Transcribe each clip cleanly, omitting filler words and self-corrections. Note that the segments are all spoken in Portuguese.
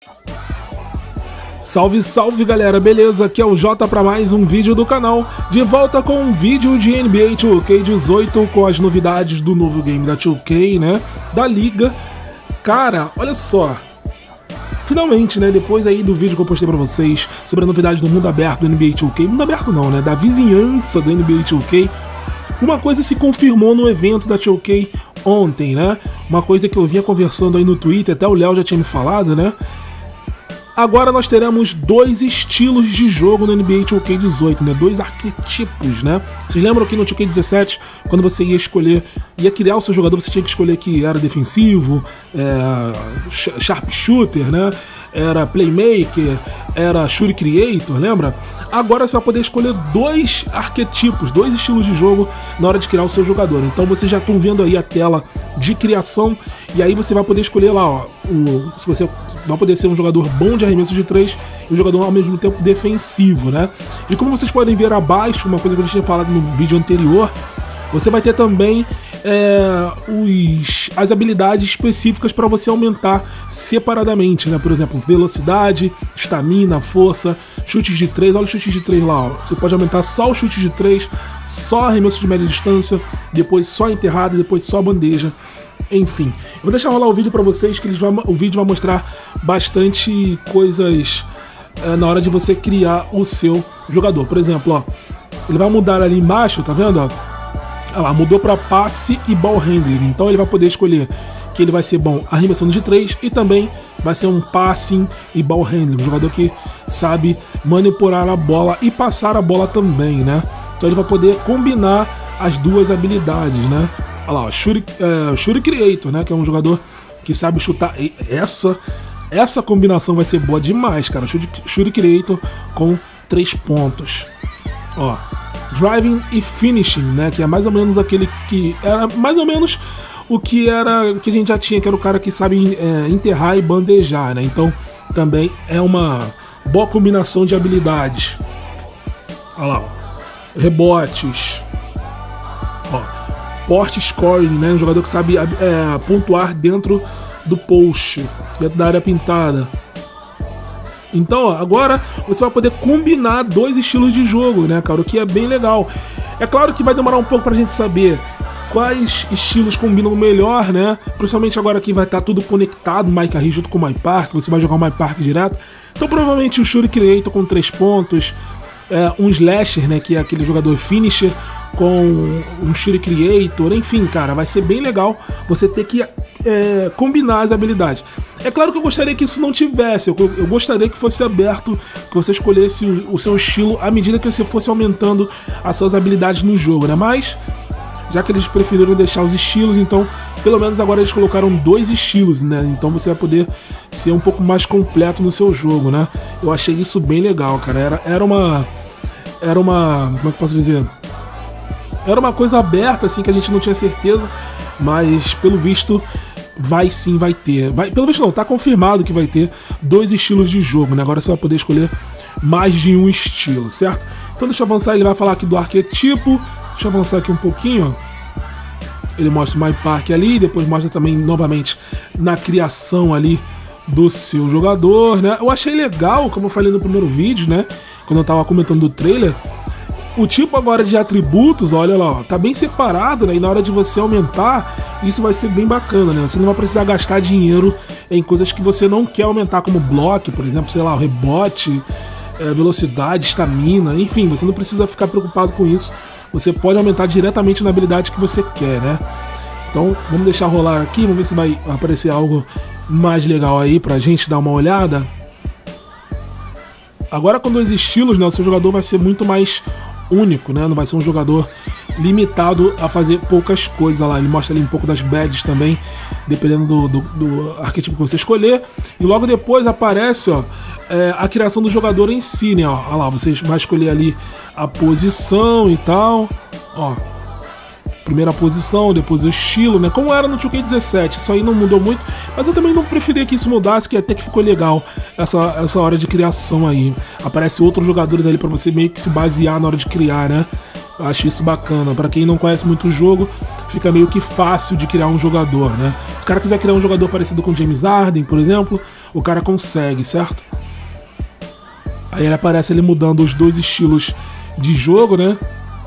Salve, salve galera, beleza? Aqui é o Jota para mais um vídeo do canal, de volta com um vídeo de NBA 2K18 com as novidades do novo game da 2K, né, da liga. Cara, olha só, finalmente, né, depois aí do vídeo que eu postei pra vocês sobre a novidade do mundo aberto do NBA 2K, mundo aberto não, né, da vizinhança do NBA 2K, uma coisa se confirmou no evento da 2K ontem, né, uma coisa que eu vinha conversando aí no Twitter, até o Léo já tinha me falado, né. Agora nós teremos dois estilos de jogo no NBA 2K18, né? Dois arquetipos, né? Vocês lembram que no 2K17, quando você ia criar o seu jogador, você tinha que escolher que era defensivo, sharp shooter, né? Era playmaker, era shooter creator, lembra? Agora você vai poder escolher dois arquetipos, dois estilos de jogo na hora de criar o seu jogador. Então vocês já estão vendo aí a tela de criação e aí você vai poder escolher lá, ó, se você vai poder ser um jogador bom de arremesso de 3 e um jogador ao mesmo tempo defensivo, né? E como vocês podem ver abaixo, uma coisa que eu já tinha falado no vídeo anterior, você vai ter também as habilidades específicas para você aumentar separadamente, né? Por exemplo, velocidade, estamina, força, chutes de 3, olha o chute de 3 lá, ó. Você pode aumentar só o chute de 3, só arremesso de média distância, depois só enterrada, depois só bandeja. Enfim, eu vou deixar rolar o vídeo para vocês, que o vídeo vai mostrar bastante coisas na hora de você criar o seu jogador. Por exemplo, ó, ele vai mudar ali embaixo, tá vendo? Ó? Olha lá, mudou para passe e ball handling. Então ele vai poder escolher que ele vai ser bom arremessando de 3 e também vai ser um passing e ball handling, um jogador que sabe manipular a bola e passar a bola também, né? Então ele vai poder combinar as duas habilidades, né? Olha lá, ó, shooter creator, né? Que é um jogador que sabe chutar. E essa combinação vai ser boa demais, cara. Shooter creator com 3 pontos. Ó, driving e finishing, né? Que é mais ou menos aquele que era mais ou menos o que a gente já tinha, que era o cara que sabe enterrar e bandejar, né? Então também é uma boa combinação de habilidades. Olha lá, ó, rebotes. Ó, post scoring, né? Um jogador que sabe pontuar dentro do post, dentro da área pintada. Então, ó, agora você vai poder combinar dois estilos de jogo, né, cara? O que é bem legal. É claro que vai demorar um pouco pra gente saber quais estilos combinam melhor, né? Principalmente agora que vai estar tudo conectado, Mike Harris junto com o My Park, você vai jogar o My Park direto. Então, provavelmente o Shooter Creator com 3 pontos, um Slasher, né, que é aquele jogador finisher, com um Shooter Creator, enfim, cara, vai ser bem legal você ter que combinar as habilidades. É claro que eu gostaria que isso não tivesse, eu gostaria que fosse aberto, que você escolhesse o seu estilo à medida que você fosse aumentando as suas habilidades no jogo, né? Mas, já que eles preferiram deixar os estilos, então, pelo menos agora eles colocaram 2 estilos, né? Então você vai poder ser um pouco mais completo no seu jogo, né? Eu achei isso bem legal, cara. Era uma... como é que eu posso dizer? Era uma coisa aberta, assim, que a gente não tinha certeza, mas pelo visto vai ter. Pelo visto não, tá confirmado que vai ter 2 estilos de jogo, né? Agora você vai poder escolher mais de um estilo, certo? Então deixa eu avançar, ele vai falar aqui do arquetipo. Deixa eu avançar aqui um pouquinho, ó. Ele mostra o My Park ali, depois mostra também novamente na criação ali do seu jogador, né? Eu achei legal, como eu falei no primeiro vídeo, né? Quando eu tava comentando do trailer, o tipo agora de atributos, olha lá, ó, tá bem separado, né? E na hora de você aumentar, isso vai ser bem bacana, né? Você não vai precisar gastar dinheiro em coisas que você não quer aumentar, como bloco, por exemplo, sei lá, o rebote, velocidade, estamina, enfim, você não precisa ficar preocupado com isso. Você pode aumentar diretamente na habilidade que você quer, né? Então, vamos deixar rolar aqui, vamos ver se vai aparecer algo mais legal aí pra gente dar uma olhada. Agora com 2 estilos, né, o seu jogador vai ser muito mais único, né? Não vai ser um jogador limitado a fazer poucas coisas lá. Ele mostra ali um pouco das badges também, dependendo do arquetipo que você escolher. E logo depois aparece, ó, a criação do jogador em si, né? Ó, olha lá, você vai escolher ali a posição e tal, ó. Primeira posição, depois o estilo, né? Como era no 2K17, isso aí não mudou muito, mas eu também não preferia que isso mudasse, que até que ficou legal essa hora de criação aí. Aparece outros jogadores ali pra você meio que se basear na hora de criar, né? Eu acho isso bacana. Pra quem não conhece muito o jogo, fica meio que fácil de criar um jogador, né? Se o cara quiser criar um jogador parecido com James Harden, por exemplo, o cara consegue, certo? Aí ele aparece ele mudando os dois estilos de jogo, né?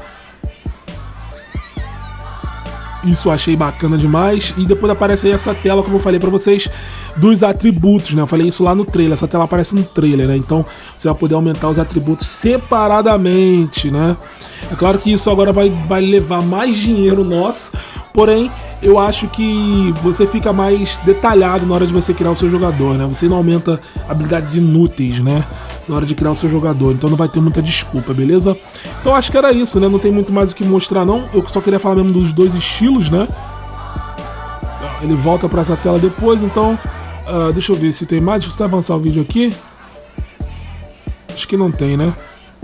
Isso eu achei bacana demais. E depois aparece aí essa tela, como eu falei pra vocês, dos atributos, né? Eu falei isso lá no trailer. Essa tela aparece no trailer, né? Então você vai poder aumentar os atributos separadamente, né? É claro que isso agora vai levar mais dinheiro nosso. Porém, eu acho que você fica mais detalhado na hora de você criar o seu jogador, né? Você não aumenta habilidades inúteis, né? Na hora de criar o seu jogador, então não vai ter muita desculpa, beleza? Então acho que era isso, né? Não tem muito mais o que mostrar não, eu só queria falar mesmo dos dois estilos, né? Ele volta pra essa tela depois, então deixa eu ver se tem mais, deixa eu avançar o vídeo aqui. Acho que não tem, né?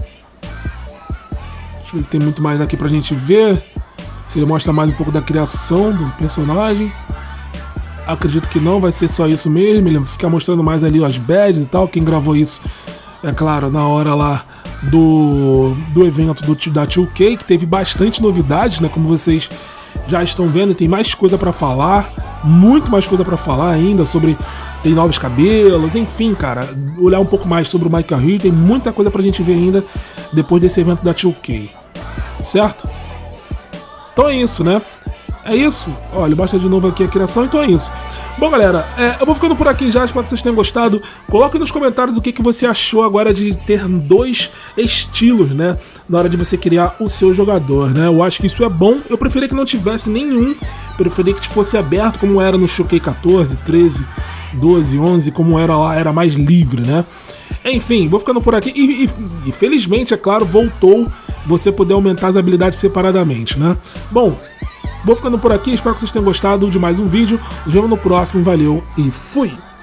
Deixa eu ver se tem muito mais daqui pra gente ver. Se ele mostra mais um pouco da criação do personagem. Acredito que não, vai ser só isso mesmo, ele fica mostrando mais ali as badges e tal, quem gravou isso... É claro, na hora lá do evento da 2K, que teve bastante novidades, né? Como vocês já estão vendo, tem mais coisa pra falar, muito mais coisa pra falar ainda, sobre... Tem novos cabelos, enfim, cara, olhar um pouco mais sobre o Michael Hill, tem muita coisa pra gente ver ainda depois desse evento da 2K, certo? Então é isso, né? É isso. Olha, basta de novo aqui a criação, então é isso. Bom, galera, eu vou ficando por aqui já, espero que vocês tenham gostado. Coloque nos comentários o que você achou agora de ter dois estilos, né? Na hora de você criar o seu jogador, né? Eu acho que isso é bom. Eu preferia que não tivesse nenhum. Preferia que fosse aberto, como era no Showcase 14, 13, 12, 11, como era lá, era mais livre, né? Enfim, vou ficando por aqui. E felizmente, é claro, voltou você poder aumentar as habilidades separadamente, né? Bom... Vou ficando por aqui, espero que vocês tenham gostado de mais um vídeo. Nos vemos no próximo, valeu e fui!